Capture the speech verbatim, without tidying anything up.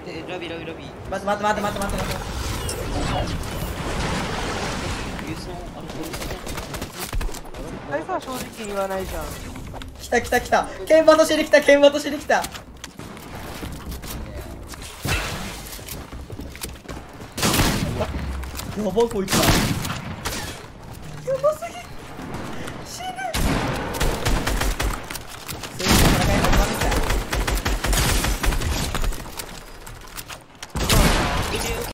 えラビラビラビ。 待って待って待って待って待って待って。 ユーソンアルコールじあいつは正直言わないじゃん。 来た来た来た。剣馬としに来た、剣馬としに来た。やばこいつら。やばすぎる。